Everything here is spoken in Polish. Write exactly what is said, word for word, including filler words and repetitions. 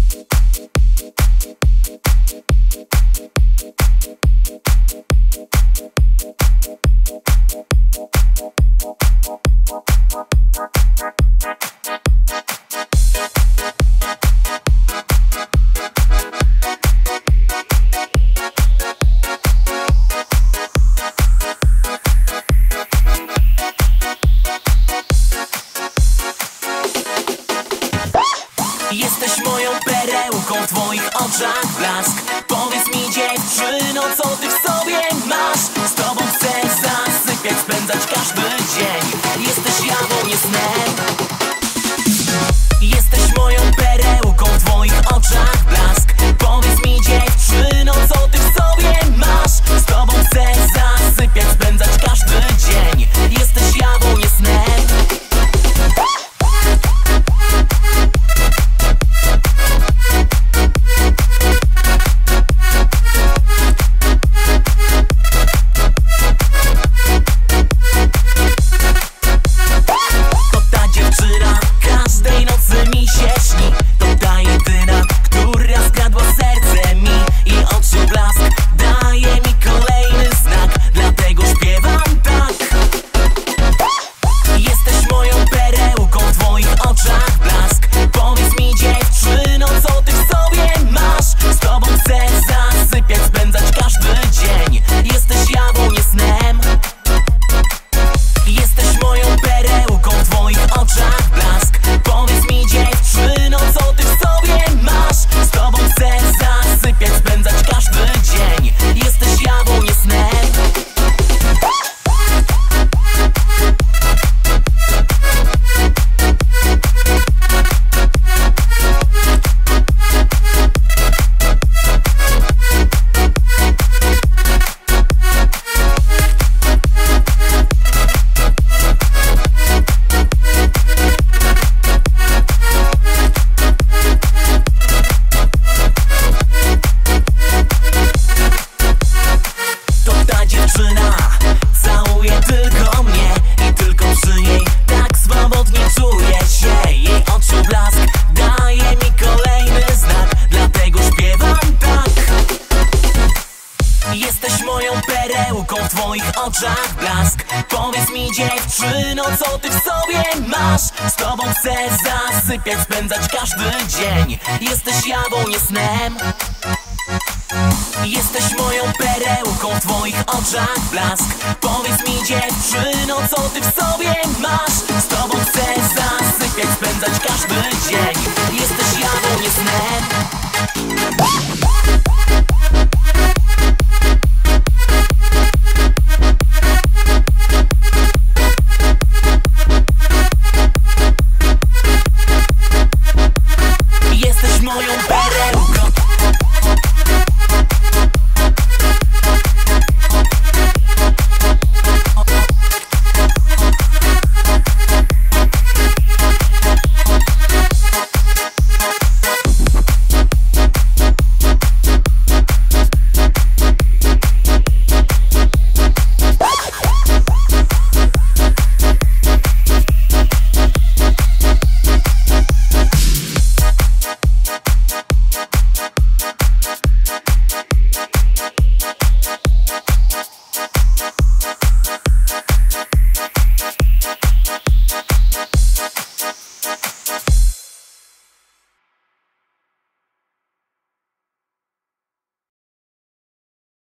Jesteś moją perełką, w twoich oczach blask. Powiedz mi, dziewczyno, co ty w sobie masz? Z tobą chcę zasypiać, spędzać każdy dzień. Jesteś jawą, nie snem. Jesteś moją perełką, w twoich oczach blask. Powiedz mi, dziewczyno, co ty w sobie masz? Z tobą chcę zasypiać, spędzać każdy dzień. Jesteś jawą, nie snem. Całuje tylko mnie i tylko przy niej tak swobodnie czuję się. Jej oczu blask daje mi kolejny znak, dlatego śpiewam tak. Jesteś moją perełką, w twoich oczach blask. Powiedz mi, dziewczyno, co ty w sobie masz? Z tobą chcę zasypiać, spędzać każdy dzień. Jesteś jawą, nie snem. Jesteś moją perełką, w twoich oczach blask. Powiedz mi, dziewczyno, co ty w sobie masz? Z tobą chcę zasypiać, spędzać każdy dzień. Jesteś